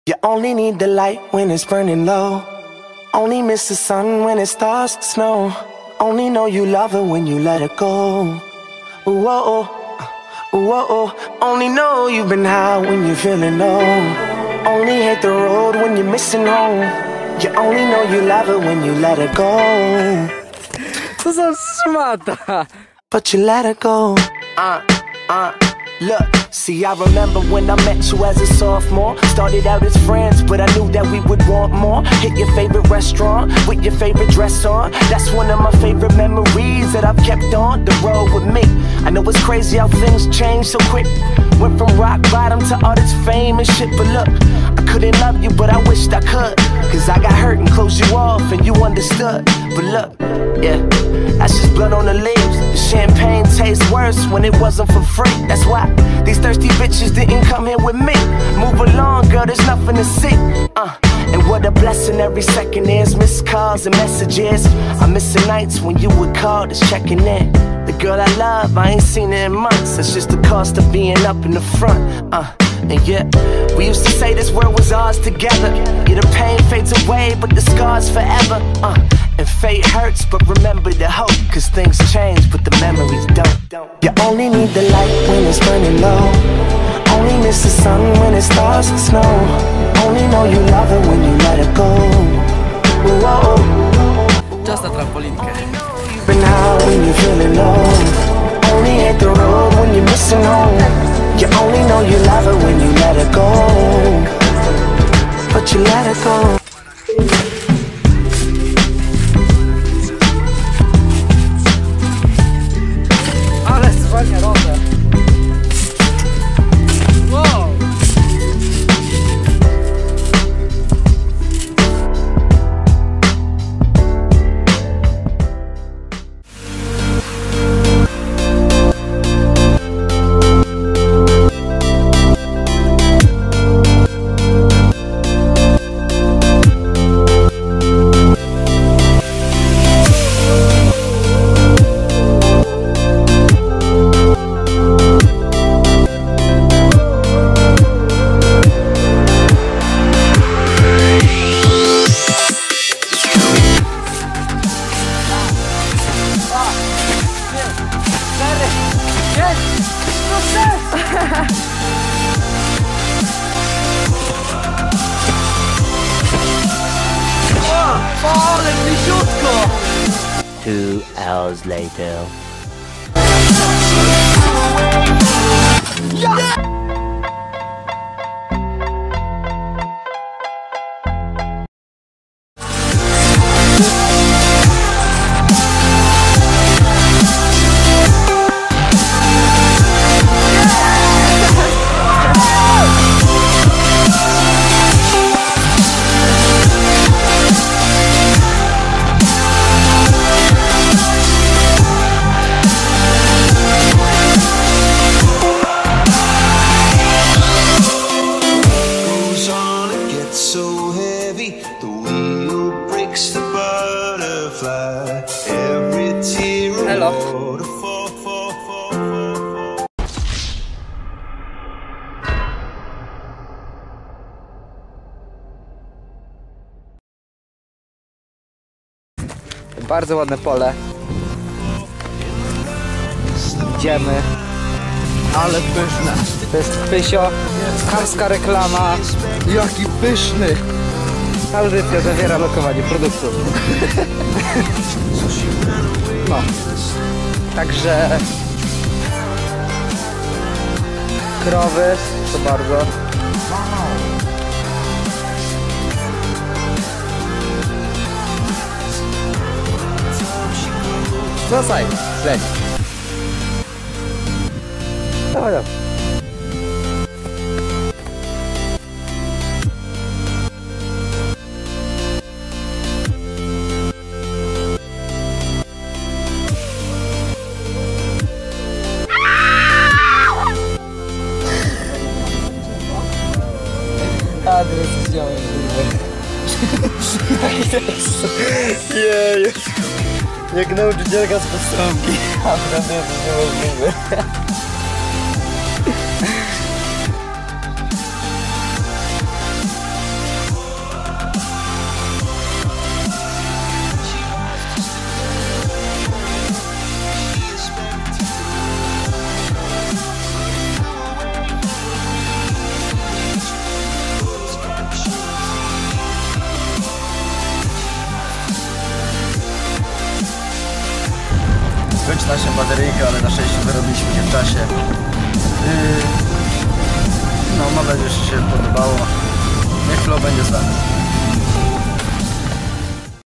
You only need the light when it's burning low. Only miss the sun when it starts to snow. Only know you love her when you let her go. Whoa, whoa. Only know you've been high when you're feeling low. Only hate the road when you're missing home. You only know you love her when you let her go. Co za szmata. But you let her go. Look, see, I remember when I met you as a sophomore. Started out as friends, but I knew that we would want more. Hit your favorite restaurant with your favorite dress on. That's one of my favorite memories that I've kept on the road with me. I know it's crazy how things change so quick. Went from rock bottom to all this fame and shit. But look, I couldn't love you, but I wished I could. Cause I got hurt and closed you off and you understood. But look, yeah, that's just blood on the leaves. The champagne tastes worse when it wasn't for free. That's why these thirsty bitches didn't come here with me. Move along, girl, there's nothing to see. And what a blessing every second is. Missed calls and messages. I miss the nights when you would call, just checking in. The girl I love, I ain't seen her in months. That's just the cost of being up in the front. And yeah, we used to say this world was ours together. Yeah, the pain fades away, but the scars forever. And fate hurts, but remember the hope. Cause things change, but the memories don't. You only need the light when it's burning low. Only miss the sun when it starts to snow. Only know you love her when you let her go. Whoa. Czas na trampolinkę. Been high when you're feeling low. Only hate the road when you're missing home. You only know you love her when you let her go. But you let her go. Ale zwalnia rower. Wow. Ale bliziutko! 2 hours later. Hello. Bardzo ładne pole. Idziemy. Ale pyszne. To jest Pysio, karska reklama. Jaki pyszny. Audycja zawiera lokowanie produktu. No. Także krowy, to bardzo. Zostań, leć. Dawaj. Adres wziąłem. Jej. Jak nauczycielka z podstawki. Naprawdę jest niemożliwe. naszą bateryjkę, ale na szczęście wyrobiliśmy się w czasie. No, mam nadzieję, że się podobało. Niech flow będzie z wami.